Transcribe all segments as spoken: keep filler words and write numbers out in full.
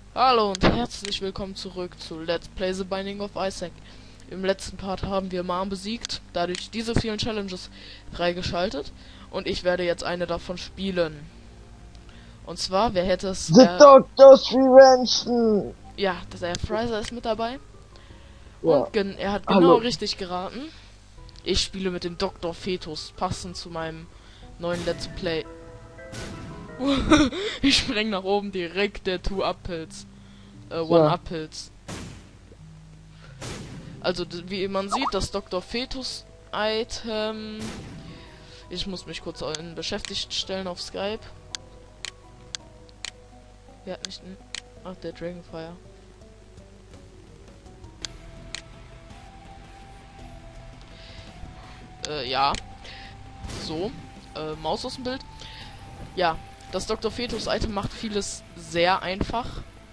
Hallo und herzlich willkommen zurück zu Let's Play The Binding of Isaac. Im letzten Part haben wir Mom besiegt, dadurch diese vielen Challenges freigeschaltet und ich werde jetzt eine davon spielen. Und zwar, wer hätte es... The Äh, Doctor's Revenge! ja, der Fraser ist mit dabei. Ja, Und gen er hat genau hallo. richtig geraten. Ich spiele mit dem Doktor Fetus, passend zu meinem neuen Let's Play. Ich spreng nach oben direkt der Two-Up-Pilz. Äh, So. One-Up-Pilz. Also, wie man sieht, das Doktor Fetus Item. Ich muss mich kurz in beschäftigt stellen auf Skype. Wer hat nicht... Ach, der Dragonfire. Äh, ja. So. Äh, Maus aus dem Bild. Ja. Das Doktor Fetus Item macht vieles sehr einfach.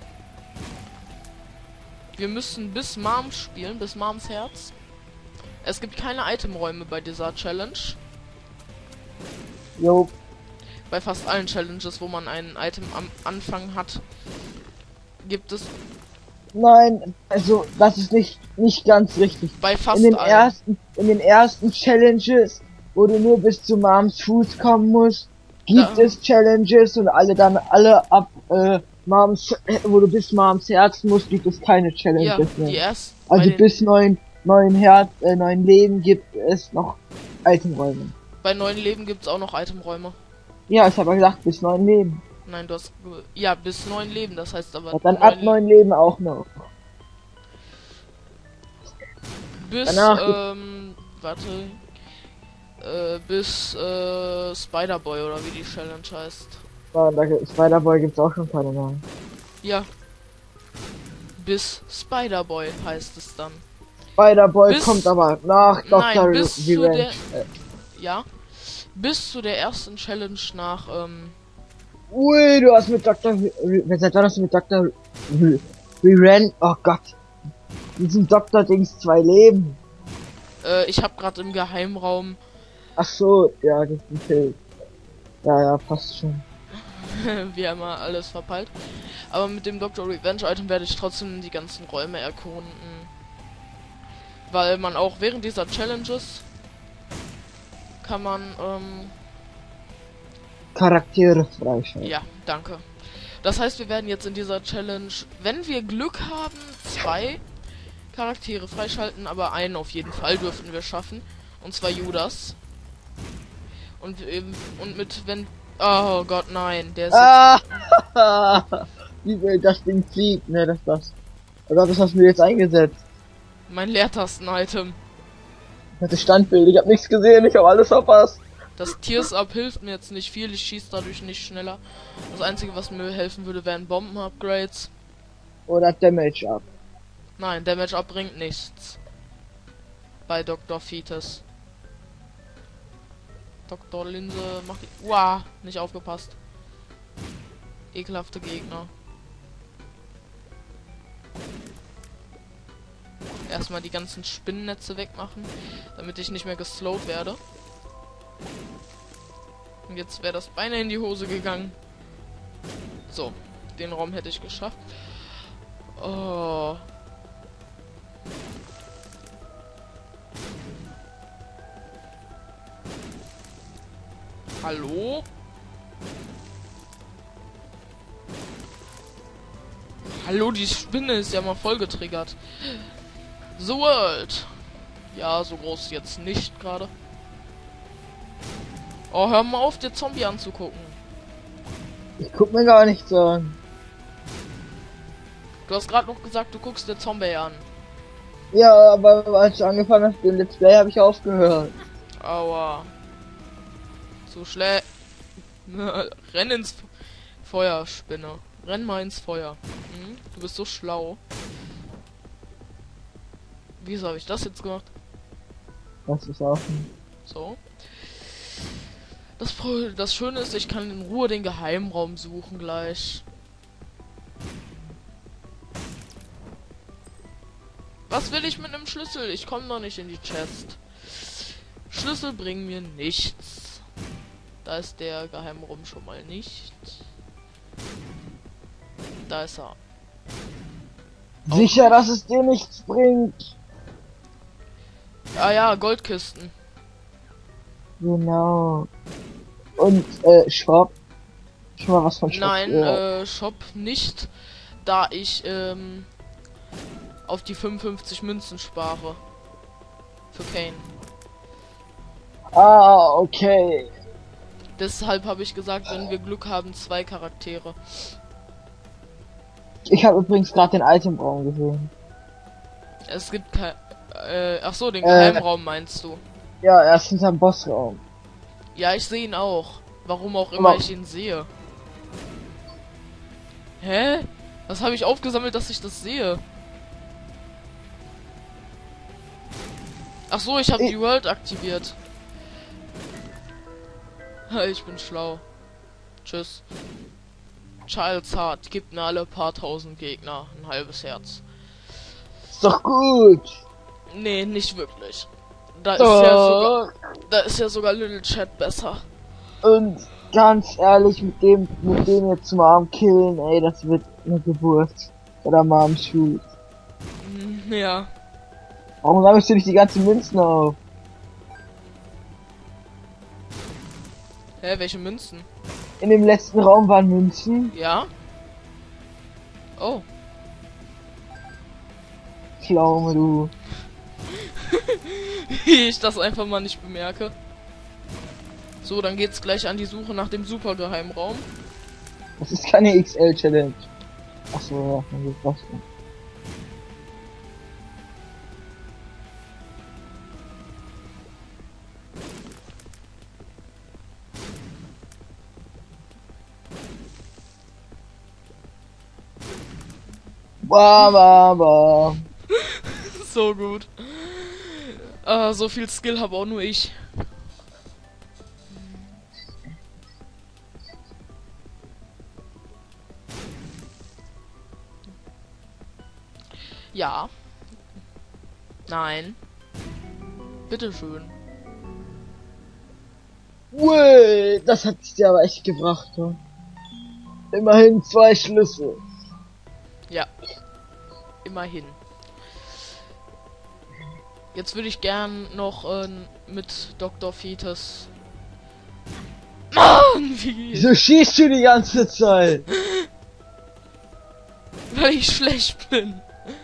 Wir müssen bis Mom spielen, bis Moms Herz. Es gibt keine Itemräume bei dieser Challenge. Jo. Bei fast allen Challenges, wo man ein Item am Anfang hat, gibt es Nein, also das ist nicht nicht ganz richtig. bei fast In den allen. ersten in den ersten Challenges, wo du nur bis zu Moms Fuß kommen musst, gibt Da- es Challenges und alle dann alle ab äh, Moms, äh, wo du bis Moms Herz musst, gibt es keine Ja, Challenges die mehr. erst bei Also den, bis neun neun Herz äh, neun Leben gibt es noch Itemräume. bei neuen Leben gibt es auch noch Itemräume. Ja, ich habe ja gesagt bis neun Leben. Nein, du hast ge- ja bis neun Leben, das heißt aber Und dann ab neun- neun Leben auch noch. bis danach- ähm warte äh, bis äh, Spider-Boy oder wie die Challenge heißt. Ja, da gibt- Spider-Boy gibt's auch schon keine mehr. Ja. Bis Spider-Boy heißt es dann. Spider-Boy Bis- kommt aber nach Doktor Nein, bis zu Revenge. der ja bis zu der ersten Challenge nach ähm Ui, du hast mit Doktor Re- Seit wann hast du mit Doktor Re- Revenge? Oh Gott. Diesen Doktor Dings zwei Leben. äh, ich habe gerade im Geheimraum Ach so, ja, das ist ein Film. Ja, ja, passt schon. wie immer alles verpeilt. Aber mit dem Doktor Revenge Item werde ich trotzdem die ganzen Räume erkunden. Weil man auch während dieser Challenges kann man, ähm, Charaktere freischalten. ja, danke. Das heißt, wir werden jetzt in dieser Challenge, wenn wir Glück haben, zwei Charaktere freischalten, aber einen auf jeden Fall dürften wir schaffen. Und zwar Judas. Und, ähm, und mit, wenn, oh Gott, nein, der ist jetzt Ah! Wie will das Ding fliegt? Ne, das das. Oh Gott, das hast du mir jetzt eingesetzt. mein Leertasten-Item. Das Standbild, ich hab nichts gesehen, ich hab alles verpasst. Das Tears Up hilft mir jetzt nicht viel, ich schieße dadurch nicht schneller. Das einzige, was mir helfen würde, wären Bomben-Upgrades. Oder Damage ab. Nein, Damage Up bringt nichts. Bei Doktor Fetus. Doktor Linse macht die... Uah, nicht aufgepasst. Ekelhafte Gegner. Erstmal die ganzen Spinnennetze wegmachen, damit ich nicht mehr geslowt werde. Und jetzt wäre das beinahe in die Hose gegangen. So, den Raum hätte ich geschafft. Oh. Hallo? Hallo, die Spinne ist ja mal voll getriggert. The World. Ja, so groß jetzt nicht gerade. Oh, hör mal auf, dir Zombie anzugucken. Ich guck mir gar nichts an. Du hast gerade noch gesagt, du guckst dir Zombie an. Ja, aber als du angefangen hast, den Let's Play habe ich aufgehört. Aua. So schlecht. Renn ins F Feuer, Spinne. Renn mal ins Feuer. Hm? Du bist so schlau. Wieso habe ich das jetzt gemacht? Das ist auch. So. Das, Pro das Schöne ist, ich kann in Ruhe den Geheimraum suchen gleich. Was will ich mit einem Schlüssel? Ich komme noch nicht in die Chest. Schlüssel bringen mir nichts. Da ist der Geheimraum schon mal nicht. Da ist er. Sicher, dass es dir nichts bringt. Ah ja, Goldkisten. Genau. Und, äh, Shop. Schon mal was von Shop. Nein, ja. äh, Shop nicht, da ich, ähm, auf die fünfundfünfzig Münzen spare. Für Kane. Ah, okay. Deshalb habe ich gesagt, wenn wir Glück haben, zwei Charaktere. Ich habe übrigens gerade den Itemraum gesehen. Es gibt kein... Äh, ach so, den Äh. Geheimraum meinst du? Ja, er ist hinterm Bossraum. Ja, ich sehe ihn auch. Warum auch immer Aber- ich ihn sehe. Hä? Was habe ich aufgesammelt, dass ich das sehe? Ach so, ich habe Ich- die World aktiviert. Ich bin schlau. Tschüss. Child's Heart gibt mir alle paar tausend Gegner ein halbes Herz. Ist doch gut. Nee, nicht wirklich. Da ist ja sogar, Doch. da ist ja sogar Little Chat besser. Und ganz ehrlich, mit dem, mit dem jetzt Mom killen, ey, das wird eine Geburt. Oder Mom Shoot. Hm, Ja. Warum sammelst du nicht die ganzen Münzen auf? Hä, welche Münzen? In dem letzten Raum waren Münzen. Ja? Oh. Pflaume, du. Wie ich das einfach mal nicht bemerke. So, dann geht's gleich an die Suche nach dem Supergeheimraum. Das ist keine X L-Challenge. Achso, ja, dann geht's was. Ba, ba, ba. So gut. Ah, so viel Skill habe auch nur ich. Ja. Nein. Bitteschön. Ui, das hat sich dir aber echt gebracht, ja. Immerhin zwei Schlüssel. Ja. Immerhin. Jetzt würde ich gern noch äh, mit Doktor Fetus. Mann, wie? Wieso schießt du die ganze Zeit? Weil ich schlecht bin.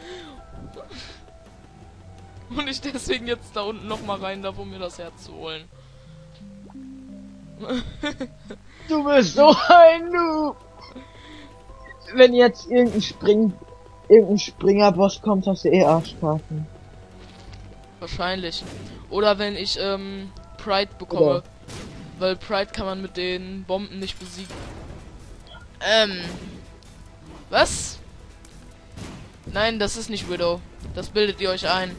Und ich deswegen jetzt da unten noch mal rein darf, um mir das Herz zu holen. Du bist so ein Noob. Wenn jetzt irgendein Spring, irgendein Springer-Boss kommt, hast du eh Arschkarten. Wahrscheinlich. Oder wenn ich ähm, Pride bekomme. Oder- Weil Pride kann man mit den Bomben nicht besiegen. Ähm. Was? Nein, das ist nicht Widow. Das bildet ihr euch ein.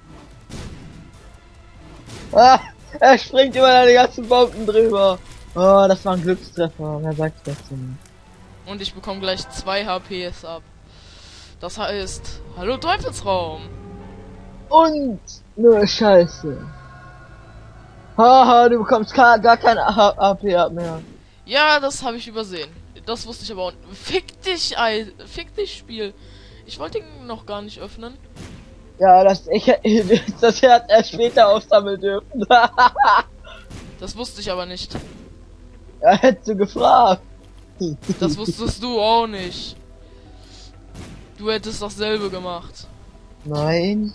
Ah, er springt über deine ganzen Bomben drüber. Oh, das war ein Glückstreffer. Wer sagt das denn? Und ich bekomme gleich zwei H Ps ab. Das heißt, hallo Teufelsraum. Und nur Scheiße. Haha, du bekommst gar, gar kein A P ab mehr. Ja, das habe ich übersehen. Das wusste ich aber auch. Fick dich, Ei. Fick dich, Spiel. Ich wollte ihn noch gar nicht öffnen. Ja, das ich das hätte er später aufsammeln dürfen. Das wusste ich aber nicht. Ja, hättest du gefragt. Das wusstest du auch nicht. Du hättest dasselbe gemacht. Nein.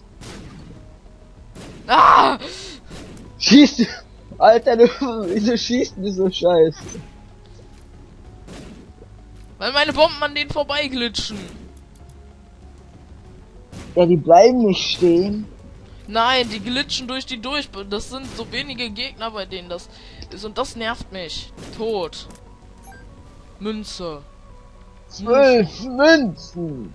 Ah! Schießt du. Alter, du, wieso schießt du so scheiße? Weil meine Bomben an denen vorbeiglitschen. Ja, die bleiben nicht stehen. Nein, die glitschen durch die durch. Das sind so wenige Gegner, bei denen das ist. Und das nervt mich. Tot. Münze. Zwölf Münzen.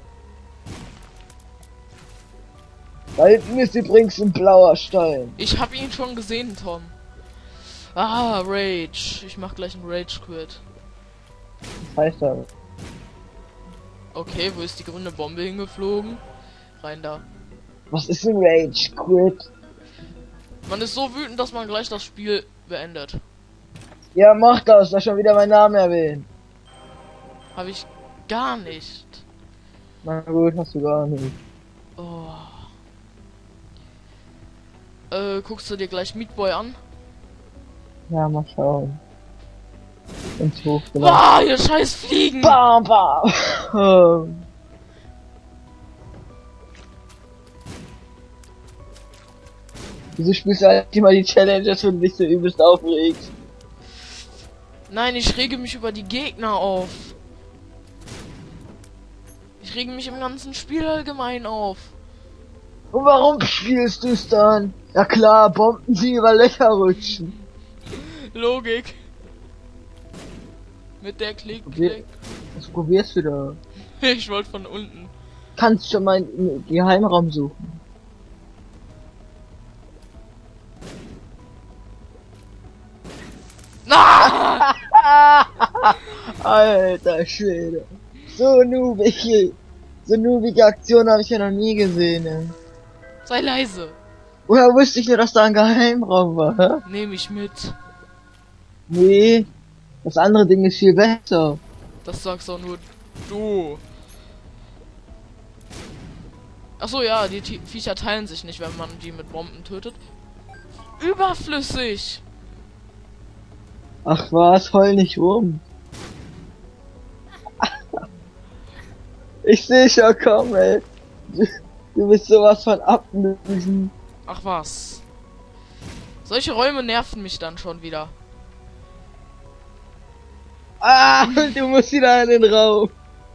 Da hinten ist übrigens ein blauer Stein. Ich hab ihn schon gesehen, Tom. Ah, Rage. Ich mach gleich einen Rage Quit. Was heißt das? Okay, wo ist die grüne Bombe hingeflogen? Rein da. Was ist ein Rage Quit? Man ist so wütend, dass man gleich das Spiel beendet. Ja, mach das, da schon wieder mein Name erwähnt. Habe ich gar nicht. Na gut, hast du gar nicht. Oh. Äh, guckst du dir gleich Meat Boy an? Ja, mal schauen. Ins Hoch Boah, ihr scheiß Fliegen! Bam, bam! Wieso spielst du halt immer die Challenges und dich so übelst aufregst? Nein, ich rege mich über die Gegner auf. Ich rege mich im ganzen Spiel allgemein auf. Und warum spielst du es dann? Ja klar, Bomben, die über Löcher rutschen. Logik. Mit der Klick, Probier Klick. Was probierst du da? Ich wollte von unten. Kannst schon mal einen Geheimraum suchen. Na! Alter Schwede. So noobige, so noobige Aktion habe ich ja noch nie gesehen. Ey. Sei leise. Woher wusste ich nur, dass da ein Geheimraum war? Hä? Nehme ich mit. Nee, das andere Ding ist viel besser. Das sagst auch nur du. Ach so, ja, die T Viecher teilen sich nicht, wenn man die mit Bomben tötet. Überflüssig. Ach was, heul nicht rum. Ich seh schon, komm, ey. Du, du bist sowas von ablösen. Ach was. Solche Räume nerven mich dann schon wieder. Ah, du musst wieder in den Raum.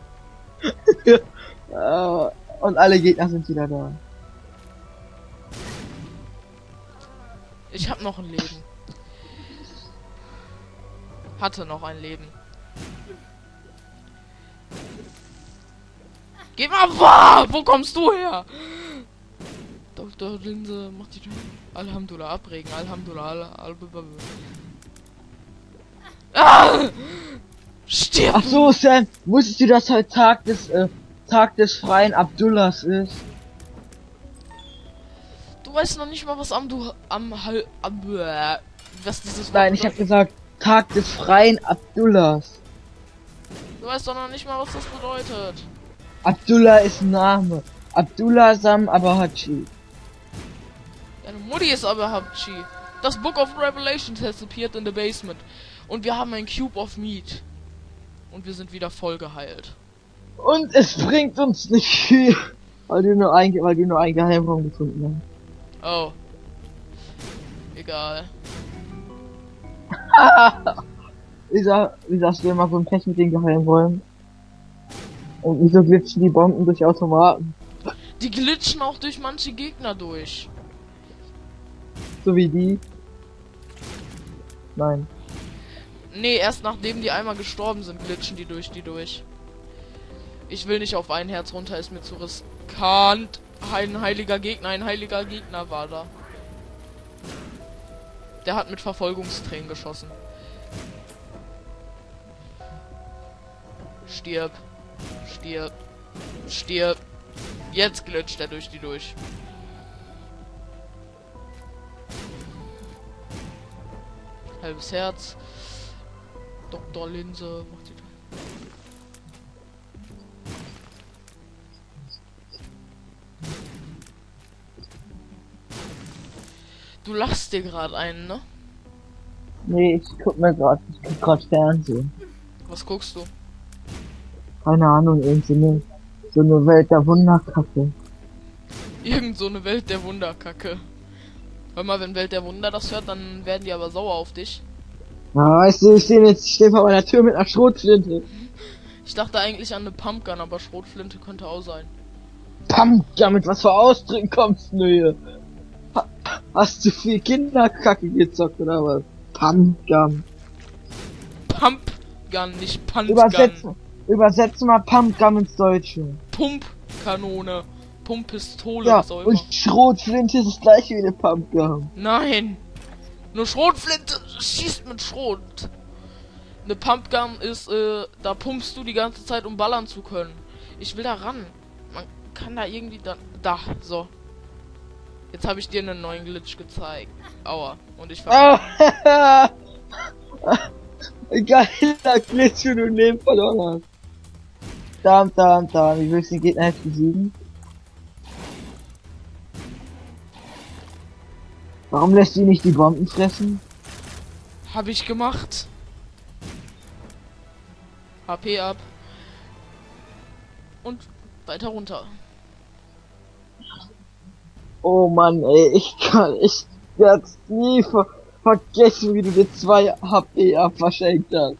Ah, und alle Gegner sind wieder da. Ich hab noch ein Leben. Hatte noch ein Leben. Geh mal, boah, wo kommst du her? Doktor Linse, mach die Tür. Alhamdulillah, abregen, Alhamdulillah, Alhamdulillah. Ah! Stirb! Ach so, Sam, wusstest du, dass heute Tag des, äh, Tag des freien Abdullahs ist? Du weißt noch nicht mal, was am du am Hal am, äh, was dieses Wort Nein, ich hab bedeutet. gesagt, Tag des freien Abdullahs. Du weißt doch noch nicht mal, was das bedeutet. Abdullah ist ein Name. Abdullah Sam Abahachi. Deine Mutti ist aber Habchi. Das Book of Revelations has appeared in the basement. Und wir haben ein Cube of Meat. Und wir sind wieder voll geheilt. Und es bringt uns nicht viel, weil du nur ein, weil du nur ein Geheimraum gefunden Oh. Egal. hast. Wie, sag, wie sagst du immer so ein Pech mit den Geheimräumen? Und wieso glitschen die Bomben durch Automaten? Die glitschen auch durch manche Gegner durch. So wie die? Nein. Nee, erst nachdem die einmal gestorben sind, glitschen die durch die durch. Ich will nicht auf ein Herz runter, ist mir zu riskant. Ein heiliger Gegner, ein heiliger Gegner war da. Der hat mit Verfolgungstränen geschossen. Stirb. Stirb. Stirb. Jetzt glitscht er durch die durch. Halbes Herz. Doktor Linse macht die. Du lachst dir gerade einen, ne? Nee, ich guck mir grad, ich guck grad Fernsehen. Was guckst du? Keine Ahnung, irgend so eine, so eine Welt der Wunderkacke. Irgend so eine Welt der Wunderkacke. Hör mal, wenn Welt der Wunder das hört, dann werden die aber sauer auf dich. Ja, weißt du, ich stehe jetzt, ich stehe vor meiner Tür mit einer Schrotflinte. Ich dachte eigentlich an eine Pumpgun, aber Schrotflinte könnte auch sein. Pumpgun, mit was für Ausdrücken kommst du hier? Ha, hast du viel Kinderkacke gezockt oder was? Pumpgun. Pumpgun, nicht Pumpgun. Übersetzen, übersetzen mal Pumpgun ins Deutsche. Pumpkanone. Pumppistole, Ja, was auch immer. und Schrotflinte ist das gleiche wie eine Pumpgun. Nein! Nur Schrotflinte schießt mit Schrot. Eine Pumpgun ist, äh, da pumpst du die ganze Zeit, um ballern zu können. Ich will da ran. Man kann da irgendwie dann... Da, so. Jetzt habe ich dir einen neuen Glitch gezeigt. Aua. Und ich ver... Ah, geiler Glitch, wie du ein Leben verloren hast. Da, da, da. Wie willst du den Gegner jetzt besiegen? Warum lässt sie nicht die Bomben fressen? Hab ich gemacht. H P ab. Und weiter runter. Oh Mann, ey, ich kann, ich werd's nie ver vergessen, wie du dir zwei H P ab verschenkt hast.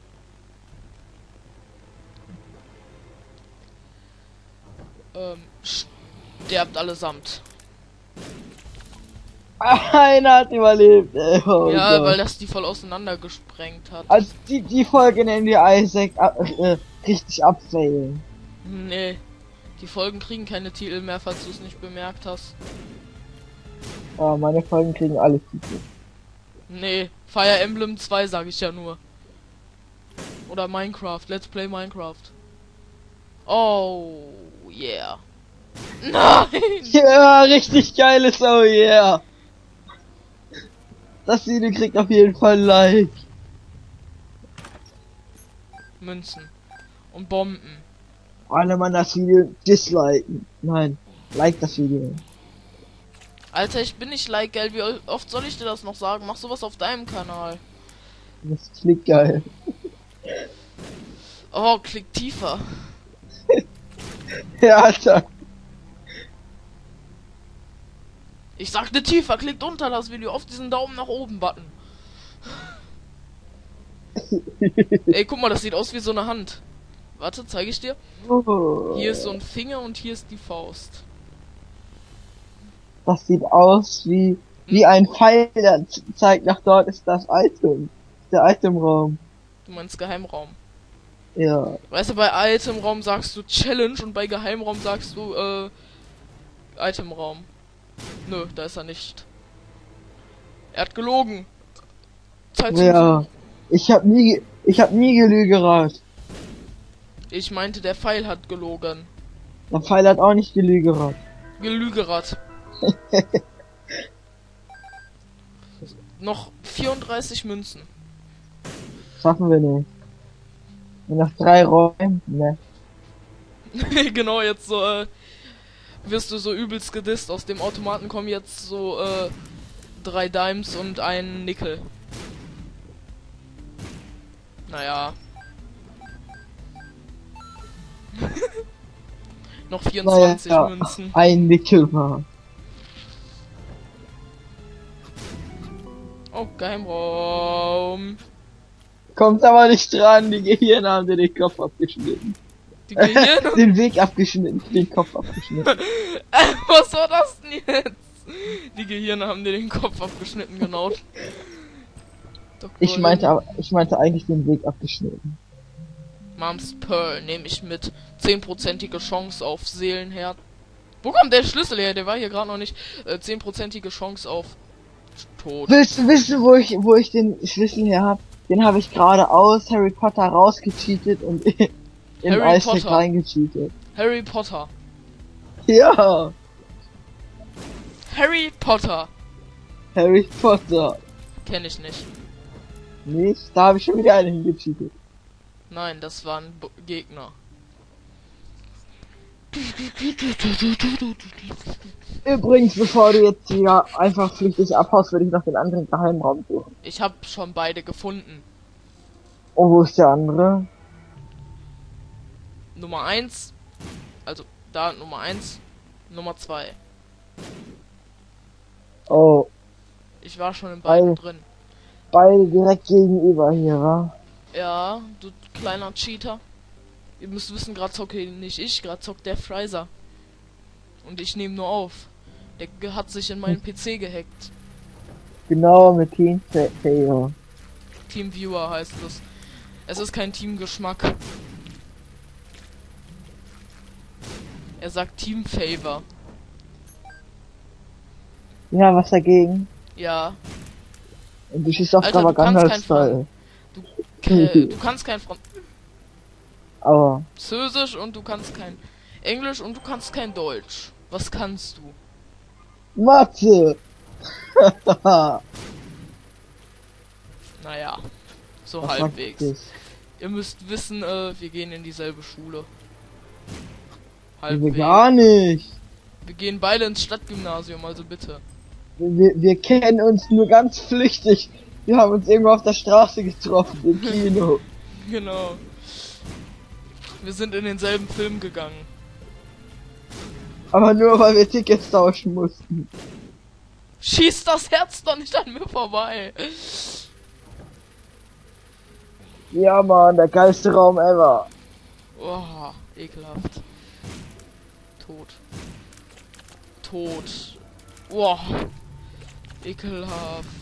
Ähm, sterbt allesamt. Einer hat überlebt, ey. Oh Ja, Gott. weil das die voll auseinander gesprengt hat. Also die, die Folge nennen wir Isaac äh, richtig abfailen. Nee. Die Folgen kriegen keine Titel mehr, falls du es nicht bemerkt hast. Ja, meine Folgen kriegen alle Titel. Nee, Fire Emblem zwei sage ich ja nur. Oder Minecraft, Let's Play Minecraft. Oh, yeah. Nein! Ja, richtig geiles Oh yeah. Das Video kriegt auf jeden Fall ein Like. Münzen. Und Bomben. Alle Mann das Video disliken. Nein, like das Video. Alter, ich bin nicht like, gell? Wie oft soll ich dir das noch sagen? Mach sowas auf deinem Kanal. Das klingt geil. Oh, klick tiefer. Ja, Alter. Ich sagte tiefer, klickt unter das Video auf diesen Daumen nach oben Button. Ey, guck mal, das sieht aus wie so eine Hand. Warte, zeige ich dir. Oh. Hier ist so ein Finger und hier ist die Faust. Das sieht aus wie wie ein Pfeil, der zeigt nach dort ist das Item. Der Itemraum. Du meinst Geheimraum. Ja. Weißt du, bei Itemraum sagst du Challenge und bei Geheimraum sagst du, äh, Itemraum. Nö, da ist er nicht. Er hat gelogen. Zeit zum Ja. Suchen. Ich hab nie ich hab nie gelügerat. Ich meinte, der Pfeil hat gelogen. Der Pfeil hat auch nicht gelügerat. Gelügerat. Noch vierunddreißig Münzen. Schaffen wir nicht. Und nach drei Räumen, ne. Genau, jetzt so, äh, wirst du so übelst gedisst. Aus dem Automaten kommen jetzt so, äh, drei Dimes und ein Nickel. Naja. Noch vierundzwanzig Naja, Münzen. ein Nickel war. Oh, Geheimraum. Kommt aber nicht dran, die Gehirne haben dir den Kopf abgeschnitten. Die Gehirne? Den Weg abgeschnitten, den Kopf abgeschnitten. Was war das denn jetzt? Die Gehirne haben dir den Kopf abgeschnitten, genau. Doktor Ich meinte Lin. aber, ich meinte eigentlich den Weg abgeschnitten. Moms Pearl nehme ich mit. zehnprozentige Chance auf Seelenherd. Wo kommt der Schlüssel her? Der war hier gerade noch nicht. Äh, zehnprozentige Chance auf Tod. Willst du wissen, wo ich, wo ich den Schlüssel her hab? Den habe ich gerade aus Harry Potter rausgecheatet und in Harry Isaac Potter. reingecheatet. Harry Potter. Ja, Harry Potter. Harry Potter. Kenne ich nicht. Nicht? Da habe ich schon wieder einen hingecheatet. Nein, das waren B Gegner. Übrigens, bevor du jetzt hier einfach flüchtig abhaust, würde ich noch den anderen Geheimraum suchen. Ich habe schon beide gefunden. Oh, wo ist der andere? Nummer eins. Also, da Nummer eins. Nummer zwei. Oh, Ich war schon in beiden Beide. drin. beide direkt gegenüber hier, wa? Ja, du kleiner Cheater. Ihr müsst wissen, gerade zocke nicht ich, gerade zockt der Fraser. Und ich nehme nur auf. Der ge- hat sich in meinen P C gehackt. Genau, mit Team Fail. Teamviewer heißt es. Es ist kein Teamgeschmack. Er sagt Team Favor. Ja, was dagegen? Ja. Und du schießt auf Alter, du kannst kein Propaganda-Style. Äh, du kannst kein Aber, Französisch und du kannst kein Englisch und du kannst kein Deutsch. Was kannst du? Mathe! Naja, so Was sagt halbwegs. das? Ihr müsst wissen, äh, wir gehen in dieselbe Schule. Wir gar nicht. Wir gehen beide ins Stadtgymnasium, also bitte. Wir, wir kennen uns nur ganz flüchtig. Wir haben uns irgendwo auf der Straße getroffen, im Kino. Genau. Wir sind in denselben Film gegangen. Aber nur, weil wir Tickets tauschen mussten. Schieß das Herz doch nicht an mir vorbei. Ja, Mann, der geilste Raum ever. Oh, ekelhaft. Tot. Tot. Oh, ekelhaft.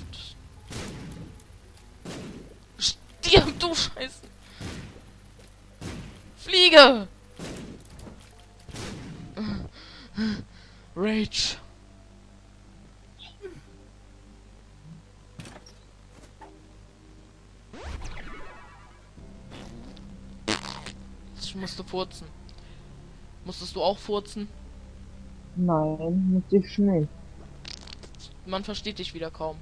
Stirb, du Scheiße. Fliege. Rage. Ich musste furzen. Musstest du auch furzen? Nein, musste ich nicht. Man versteht dich wieder kaum.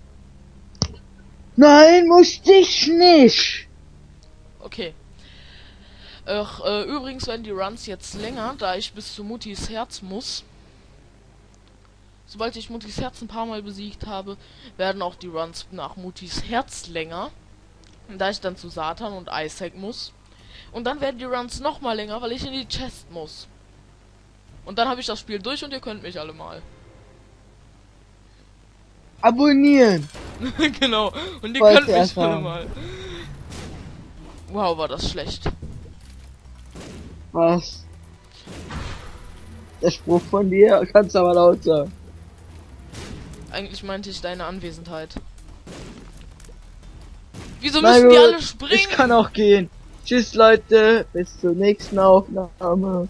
Nein, musste ich nicht. Okay. Ach, äh, übrigens werden die Runs jetzt länger, da ich bis zu Muttis Herz muss. Sobald ich Muttis Herz ein paar Mal besiegt habe, werden auch die Runs nach Muttis Herz länger. Da ich dann zu Satan und Isaac muss. Und dann werden die Runs noch mal länger, weil ich in die Chest muss. Und dann habe ich das Spiel durch und ihr könnt mich alle mal. Abonnieren. Genau. Und ihr Wollte könnt mich erfahren. alle mal. Wow, war das schlecht. Was? Der Spruch von dir kannst aber laut sagen. Eigentlich meinte ich deine Anwesenheit. Wieso Na müssen die gut, alle springen? Ich kann auch gehen. Tschüss Leute, bis zur nächsten Aufnahme.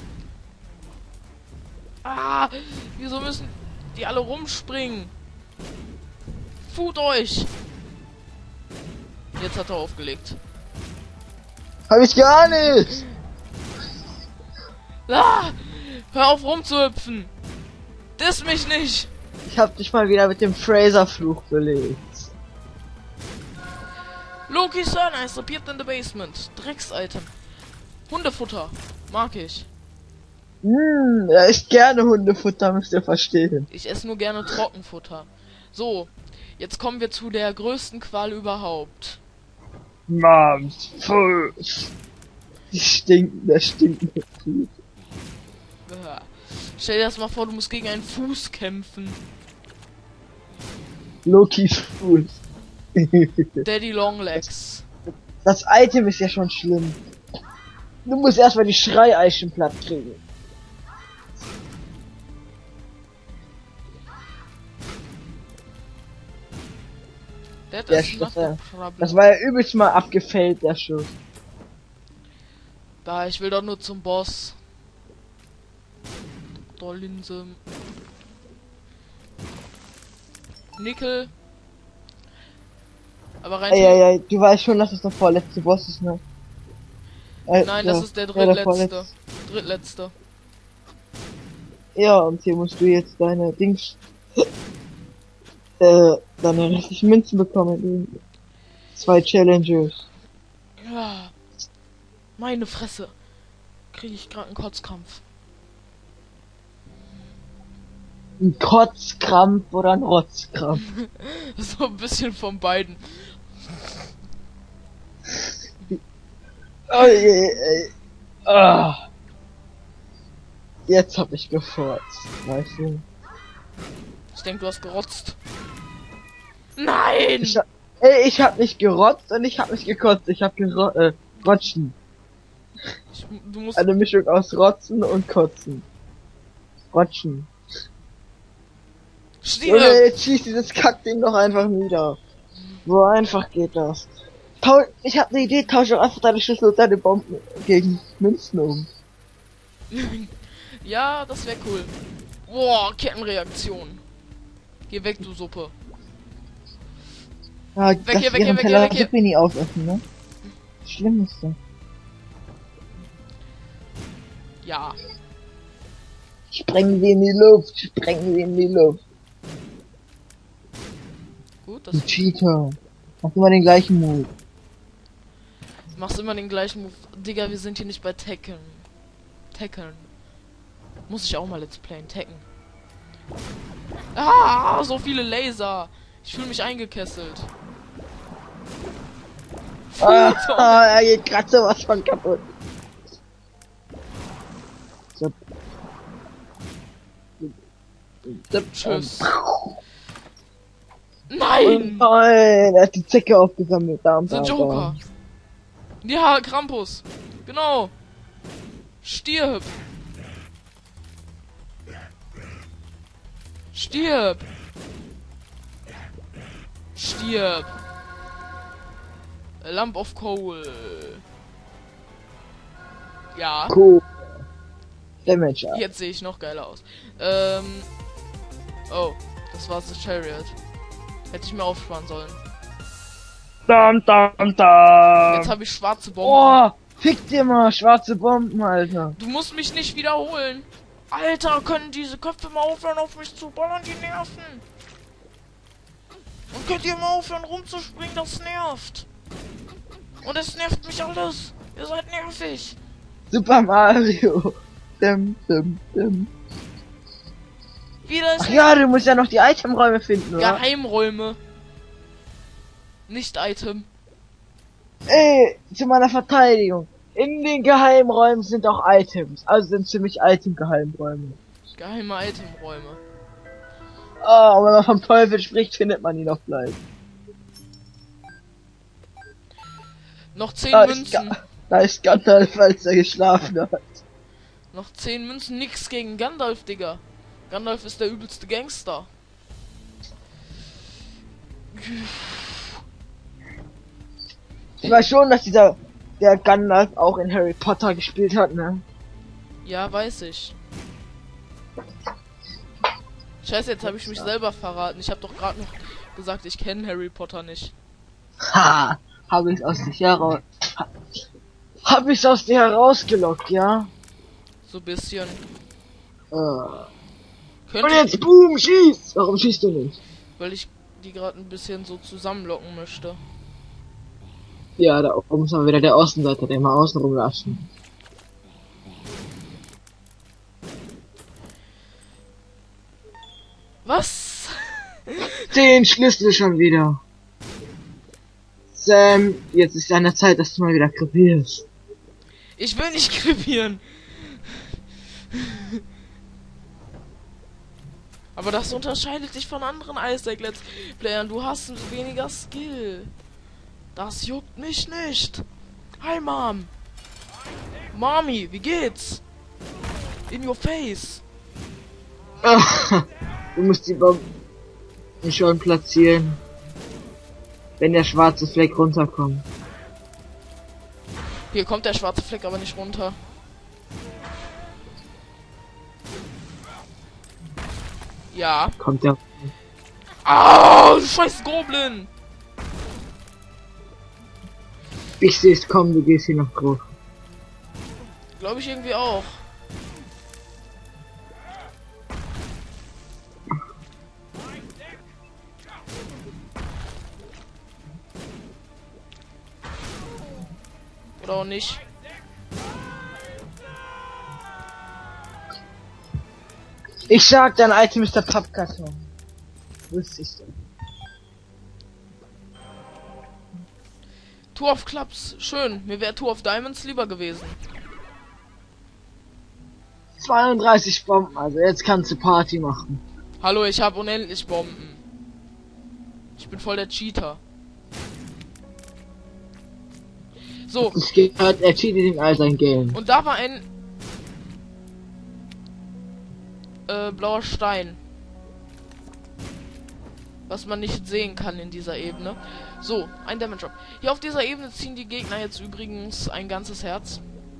Ah, wieso müssen die alle rumspringen? Fut euch! Jetzt hat er aufgelegt. Hab ich gar nicht! Ah, hör auf rumzuhüpfen! Diss mich nicht! Ich hab dich mal wieder mit dem Fraser-Fluch belegt. Loki's Son is appeared in the basement. Drecks-Item. Hundefutter. Mag ich. Hm, er isst gerne Hundefutter, müsst ihr verstehen. Ich esse nur gerne Trockenfutter. So, jetzt kommen wir zu der größten Qual überhaupt. Mams Fuß. Die stinken, der stinkende Fuß. Ja. Stell dir das mal vor, du musst gegen einen Fuß kämpfen. Lokis Fuß. Daddy Longlegs. Das Item ist ja schon schlimm. Du musst erstmal die Schreieichen platt kriegen. That Der is Sch- not das, the war, problem. das war ja übelst mal abgefällt, der Schuss. Da, ich will doch nur zum Boss. Dollinse. Nickel. Aber rein. Ey, ey, ey, du weißt schon, dass es der vorletzte Boss ist, ne? Äh, Nein, ja, das ist der ja, drittletzte. vorletzte. Drittletzte. Ja, und hier musst du jetzt deine Dings, äh, deine restlichen Münzen bekommen. Zwei Challenges. Ja. Meine Fresse. Kriege ich gerade einen Kotzkrampf. Ein Kotzkrampf oder ein Rotzkrampf. So ein bisschen von beiden. Oh je, ey. Ah. Jetzt hab ich gefurzt, weißt du. Ich denke, du hast gerotzt. Nein! Ich hab, ey, ich hab nicht gerotzt und ich hab nicht gekotzt, ich hab gero äh, rotschen. Ich, du musst. Eine Mischung aus Rotzen und Kotzen. Rotschen. Stirb! Junge, jetzt schießt dieses Kackding doch einfach nieder. So einfach geht das. Tau ich hab eine Idee, tausche doch einfach deine Schüssel und deine Bomben gegen Münzen um. Ja, das wäre cool. Boah, Kettenreaktion. Geh weg, du Suppe. Ja, Weg das hier, weg hier, ihren weg hier, Teller weg hier. wird mir nie aufessen, ne? Schlimm ist das. Ja. Sprengen sie in die Luft, sprengen sie in die Luft. Gut, Du das Cheater. Mach immer den gleichen Move. machst immer den gleichen Move. Digga, wir sind hier nicht bei Tekken. Tekken. Muss ich auch mal Let's Playen Tekken. Ah, so viele Laser. Ich fühle mich eingekesselt. Ah, ah, er geht grad sowas von kaputt. So. Tschüss. Oh Nein! nein, er hat die Zecke aufgesammelt. Da und Der da, Joker. Ja, Krampus. Genau. Stirb. Stirb. Stirb. A Lump of Coal. Ja. da. Cool. Damage. Ja. Jetzt sehe ich noch geiler aus. Ähm. Oh, das war The Chariot. Hätte ich mir aufsparen sollen. Dam, dam, dam. Jetzt habe ich schwarze Bomben. Oh, fick dir mal, schwarze Bomben, Alter. Du musst mich nicht wiederholen. Alter, können diese Köpfe mal aufhören, auf mich zu ballern, die nerven. Und könnt ihr mal aufhören, rumzuspringen, das nervt. Und es nervt mich alles. Ihr seid nervig. Super Mario. Dim, dim, dim. Wieder ist Ach ja, du musst ja noch die Itemräume finden, oder? Geheimräume. Nicht Item. Ey, zu meiner Verteidigung. In den Geheimräumen sind auch Items. Also sind ziemlich Item-Geheimräume. Geheime Itemräume. Ah, und wenn man vom Teufel spricht, findet man ihn auch gleich. Noch zehn Da ist, Münzen. Ga da ist Gandalf, als er geschlafen hat. Noch zehn Münzen. Nix gegen Gandalf, Digga. Gandalf ist der übelste Gangster. Ich weiß schon, dass dieser der Gandalf auch in Harry Potter gespielt hat, ne? Ja, weiß ich. Scheiße, jetzt habe ich mich selber verraten. Ich habe doch gerade noch gesagt, ich kenne Harry Potter nicht. Ha! Hab ich's aus dich heraus. Ha, hab ich's aus dir herausgelockt, ja? So bisschen. Äh. Und Könnte, jetzt boom, schieß! Warum schießt du nicht? weil ich die gerade ein bisschen so zusammenlocken möchte. Ja, da oben ist aber wieder der Außenseiter, der mal außen rumlassen. Was? Den Schlüssel schon wieder. Sam, jetzt ist an der Zeit, dass du mal wieder krepierst. Ich will nicht krepieren. Aber das unterscheidet dich von anderen Isaac Let's Playern. Du hast weniger Skill. Das juckt mich nicht. Hi, Mom. Mami, wie geht's? In your face. Du musst die Bomben schon platzieren, wenn der schwarze Fleck runterkommt. Hier kommt der schwarze Fleck aber nicht runter. Ja. Kommt der. Au, du scheiß Goblin. Ich seh's kommen, du gehst hier noch drauf. Glaube ich irgendwie auch. Oder auch nicht. Ich sag, dein Item ist der Pappkarton. Wusste ich denn. Tour of Clubs, schön. Mir wäre Tour of Diamonds lieber gewesen. zweiunddreißig Bomben, also jetzt kannst du Party machen. Hallo, ich habe unendlich Bomben. Ich bin voll der Cheater. So, Es geht halt, er cheatet in all sein Game. und da war ein äh, blauer Stein. Was man nicht sehen kann in dieser Ebene. So, ein Damage Drop. Hier auf dieser Ebene ziehen die Gegner jetzt übrigens ein ganzes Herz.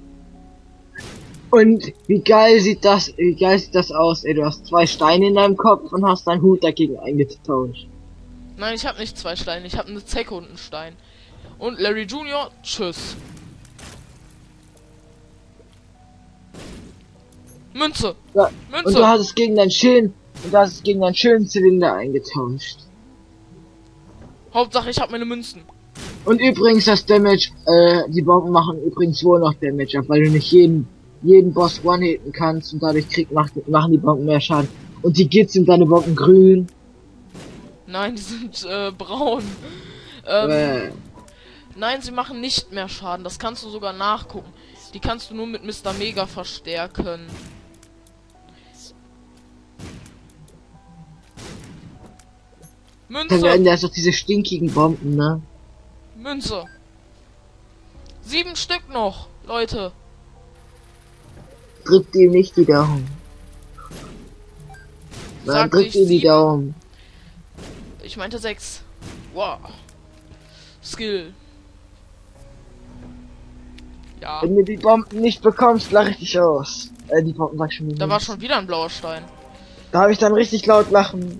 Und wie geil sieht das, wie geil sieht das aus, ey, du hast zwei Steine in deinem Kopf und hast deinen Hut dagegen eingetauscht. Nein, ich habe nicht zwei Steine, ich habe eine Zecke und einen Stein. Und Larry Junior, tschüss. Münze. Ja, Münze. und du hast es gegen deinen schönen, und du hast es gegen deinen schönen Zylinder eingetauscht. Hauptsache, ich habe meine Münzen. Und übrigens das Damage, äh, die Bomben machen übrigens wohl noch Damage ab, weil du nicht jeden jeden Boss one-hitten kannst und dadurch krieg, macht, machen die Bomben mehr Schaden. Und die Gits sind deine Bomben grün. Nein, die sind äh, braun. Ähm, Äh, nein, sie machen nicht mehr Schaden. Das kannst du sogar nachgucken. Die kannst du nur mit Mister Mega verstärken. dann Münze! werden das doch diese stinkigen Bomben, ne? Münze! Sieben Stück noch, Leute. Drückt ihm nicht die Daumen. Nein, Sagte drückt ich ihm die sieben? Daumen. Ich meinte sechs. Wow. Skill. Ja. Wenn du die Bomben nicht bekommst, lache ich dich aus. Äh, die Bomben sag ich schon. Da war schon wieder ein blauer Stein. Da habe ich dann richtig laut lachen.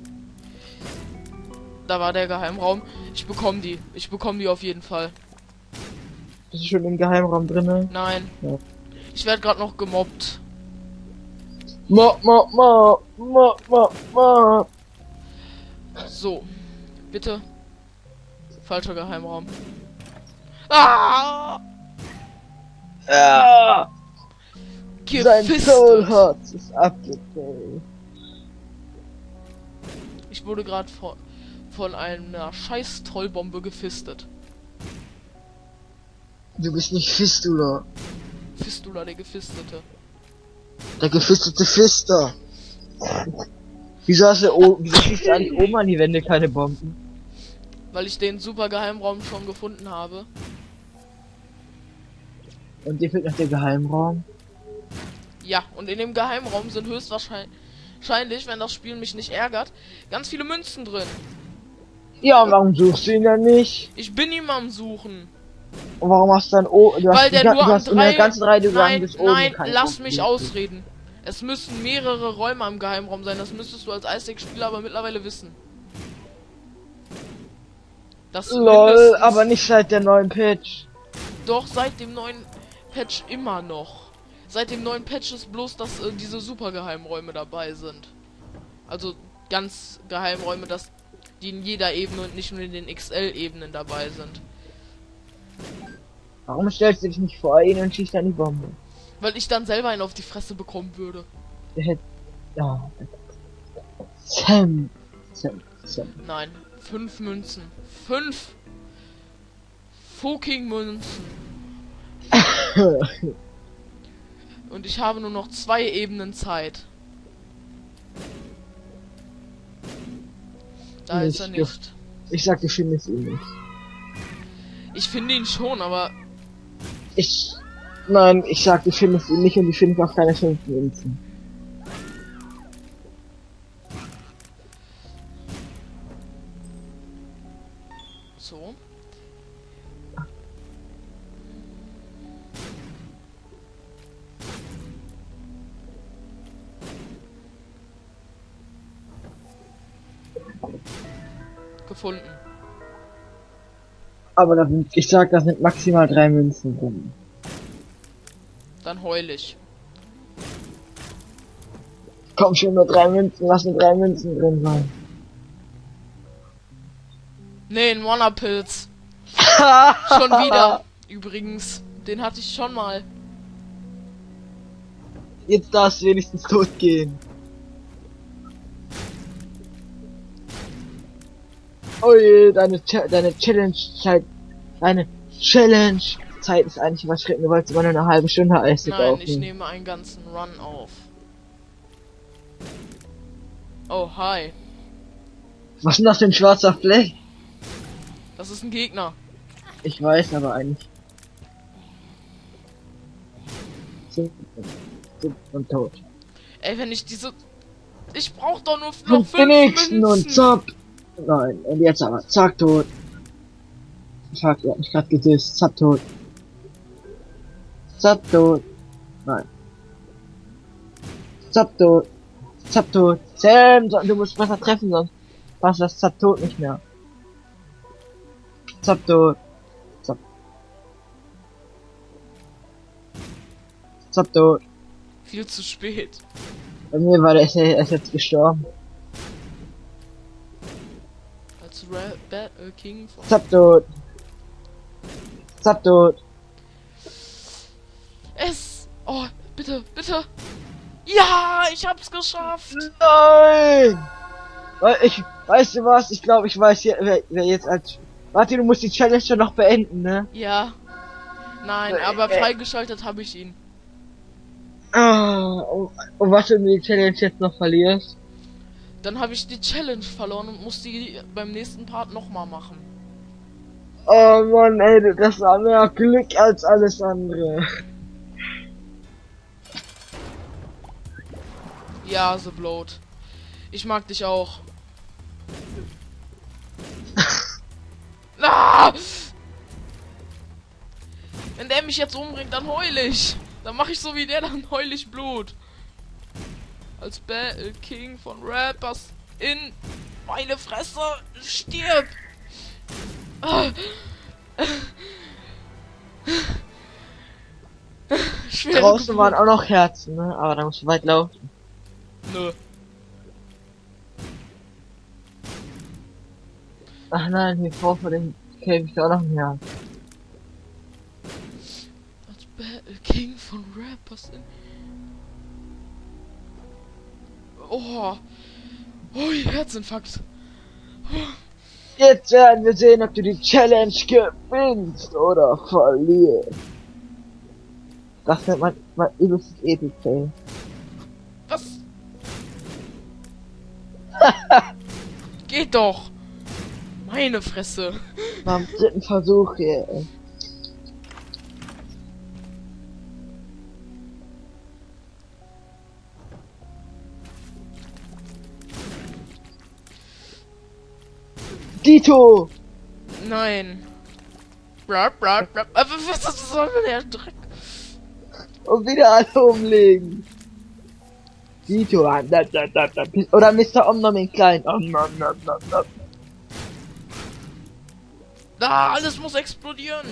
Da war der Geheimraum. Ich bekomme die. Ich bekomme die auf jeden Fall. Bist du schon im Geheimraum drinne? Nein. Ja. Ich werde gerade noch gemobbt. Mo, mo, mo, mo, mo, mo. So. Bitte. Falscher Geheimraum. Ah! Ja. Sein Gefistet. Soulherz ist abgefallen. Ich wurde gerade von, von einer scheiß Trollbombe gefistet. Du bist nicht Fistula. Fistula, der Gefistete. Der gefistete Fister. Wieso hast du oben, wieso schießt du eigentlich oben an die Wände keine Bomben? Weil ich den super Geheimraum schon gefunden habe. Und dir fehlt noch der Geheimraum? Ja, und in dem Geheimraum sind höchstwahrscheinlich, wenn das Spiel mich nicht ärgert, ganz viele Münzen drin. Ja, und warum suchst du ihn dann nicht? Ich bin ihm am Suchen. Und warum hast du dann oben, du Weil hast, der die, ga- nur du an hast in der drei... ganzen Reihe, du Nein, bis oben nein, keine lass Punkte mich kriegst. ausreden. Es müssen mehrere Räume im Geheimraum sein. Das müsstest du als Eisdeck-Spieler aber mittlerweile wissen. Das Lol, mindestens- aber nicht seit der neuen Patch. Doch, seit dem neuen Patch immer noch. Seit dem neuen Patch ist bloß, dass äh, diese super Geheimräume dabei sind. Also ganz Geheimräume, dass die in jeder Ebene und nicht nur in den X L-Ebenen dabei sind. Warum stellst du dich nicht vor ihn und schießt dann die Bombe? Weil ich dann selber einen auf die Fresse bekommen würde. Der hätte... Ja. Sam. Sam. Sam. Nein, fünf Münzen. Fünf fucking Münzen. Und ich habe nur noch zwei Ebenen Zeit. Da ist er Nicht. nicht. Ich sag, du findest ihn nicht. Ich finde ihn schon, aber Ich... Nein, ich sag, du findest ihn nicht und du findest auch keine fünf Münzen. so. Gefunden. Aber da sind, ich sag, da sind maximal drei Münzen drin. Dann heul ich. Komm schon, nur drei Münzen, lass nur drei Münzen drin sein. Nee, ein Wanna-Pilz. Schon wieder. Übrigens, den hatte ich schon mal. Jetzt darfst du wenigstens tot gehen. Oh je, deine, Ch deine Challenge-Zeit, deine Challenge-Zeit ist eigentlich überschritten. Du wolltest immer nur eine halbe Stunde Eisdeck Nein, ich aufnehmen. nehme einen ganzen Run auf. Oh, hi. Was ist denn das für ein schwarzer Fleck? Das ist ein Gegner. Ich weiß aber eigentlich. Sind, sind und tot. Ey, wenn ich diese... Ich brauch doch nur noch Und den fünf nächsten und Münzen. zack. Nein, und jetzt aber zack tot. Fuck, er hat mich grad gedisst. Zack tot. Zack tot. Nein. Zack tot. Zack tot. Sam, so- du musst besser treffen, sonst passt das Zack tot nicht mehr. Zack tot. Zack. Zack tot. Viel zu spät. Bei mir war der, ist er ist jetzt gestorben. Als Ra Ba- äh, King von... Zack tot. Zack tot. Es... Oh, bitte. Bitte. Ja, ich hab's geschafft. Nein! Weil ich, weißt du was? Ich glaube, ich weiß hier, wer, wer jetzt als... Warte, du musst die Challenge schon noch beenden, ne? Ja. Nein, aber freigeschaltet habe ich ihn. Ah, und, und was, wenn du die Challenge jetzt noch verlierst? Dann habe ich die Challenge verloren und muss die beim nächsten Part nochmal machen. Oh Mann, ey, das war mehr Glück als alles andere. Ja, The Bloat. Ich mag dich auch. Ah! Wenn der mich jetzt umbringt, dann heul ich. Dann mache ich so wie der, dann heul ich Blut. Als Battle King von Rappers in meine Fresse stirb. Ah. Draußen waren auch noch Herzen, ne? Aber da musst du weit laufen. Nö. Ach nein, hier vor vor dem Käfig ist auch noch ein Herz. Als Battle King von Rappers in... Oh. Oh, Herzinfarkt. Jetzt werden wir sehen, ob du die Challenge gewinnst oder verlierst. Das nennt man, man übelstes Epic-Fail. Was? Geht doch. Meine Fresse. Beim dritten Versuch hier, ey. Dito! Nein. Rap, rap, rap. Aber was soll denn der Dreck? Und wieder alle umlegen. Dito, ah, da, da, da, da. Oder Mister Omnom in klein. Om, nom, nom, nom, nom. Da, alles muss explodieren.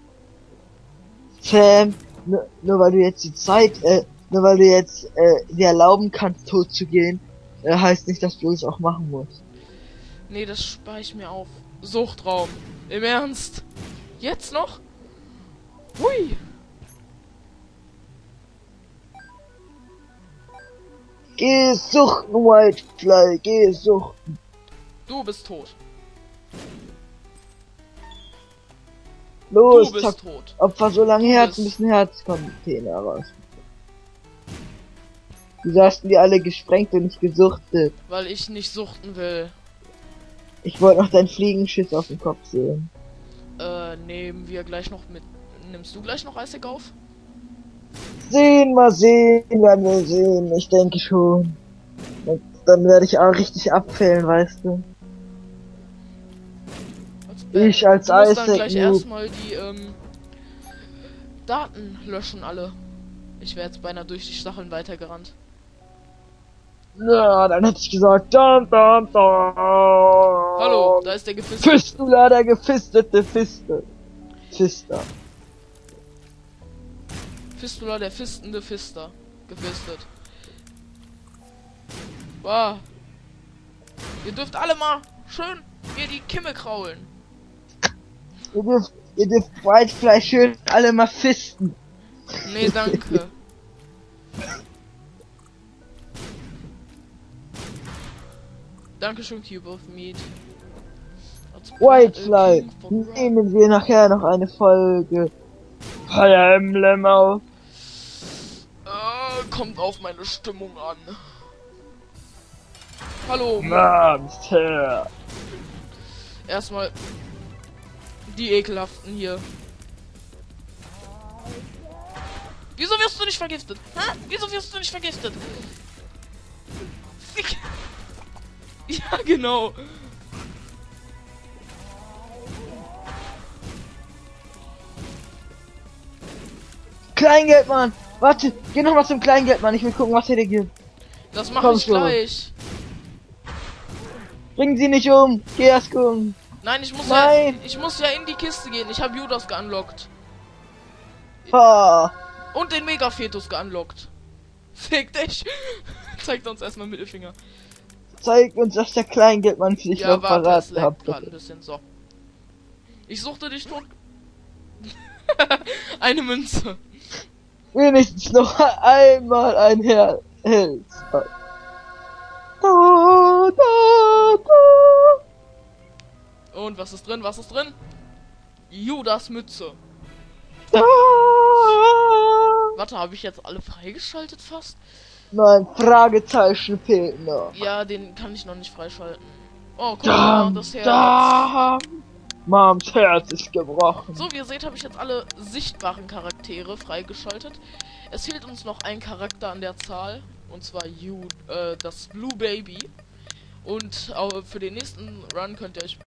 Sam, nur, nur weil du jetzt die Zeit, äh, nur weil du jetzt, äh, dir erlauben kannst, tot zu gehen, äh, heißt nicht, dass du es auch machen musst. Nee, das spare ich mir auf. Suchtraum. Im Ernst? Jetzt noch? Hui. Geh suchten, Whitefly, geh suchten. Du bist tot. Los, Du bist zack, tot. Opfer so lange Du Herzen, bist- bis ein Herzcontainer raus. Wieso hast du die alle gesprengt und nicht gesuchtet? Weil ich nicht suchten will. Ich wollte noch dein Fliegenschiss auf dem Kopf sehen. Äh, nehmen wir gleich noch mit. Nimmst du gleich noch Eisig auf? Sehen, mal sehen, werden wir sehen. Ich denke schon. Und dann werde ich auch richtig abfällen, weißt du. Als Ich als du musst dann Isaac gleich Noob. erstmal die ähm, Daten löschen alle. Ich wäre jetzt beinahe durch die Stacheln weitergerannt. Na, dann hätte ich gesagt, dam, dam, dam. Hallo, da ist der Gefist. Fistula, der gefistete Fiste. Fister. Fistula, der fistende Fister. Gefistet. Wow. Ihr dürft alle mal schön mir die Kimme kraulen. Ihr dürft, ihr dürft Whitefly schön alle mal fisten. Nee, danke. Dankeschön, Cube of Meat. Als Whitefly, King von Ra- nehmen wir nachher noch eine Folge Fire Emblem auf. Äh, kommt auf meine Stimmung an. Hallo. Monster. Erstmal die ekelhaften hier. Wieso wirst du nicht vergiftet? Hä? Wieso wirst du nicht vergiftet? Fick. Ja, genau. Kleingeldmann, warte, geh noch mal zum Kleingeldmann, ich will gucken, was er dir gibt. Das mache Komm ich schon. gleich. Bring sie nicht um, geh erst gucken. Nein, ich muss Nein. ja, ich muss ja in die Kiste gehen. Ich habe Judas geunlockt. Ah, Und den Mega-Fetus geunlockt. Fick dich. Zeigt uns erstmal Mittelfinger. zeig uns, dass der Kleingeldmann für dich Ja, noch warte, es verraten leckt hat. gerade ein bisschen. So. Ich suchte dich tot. Eine Münze. Wenigstens noch einmal ein Herz. Da, da, da. Und was ist drin? Was ist drin? Judas Mütze. Da. Warte, habe ich jetzt alle freigeschaltet fast? Nein, Fragezeichen fehlt noch. Ja, den kann ich noch nicht freischalten. Oh, guck Da, mal, das Herz. da. Moms Herz ist gebrochen. So, wie ihr seht, habe ich jetzt alle sichtbaren Charaktere freigeschaltet. Es fehlt uns noch ein Charakter an der Zahl. Und zwar you, äh, das Blue Baby. Und äh, für den nächsten Run könnt ihr euch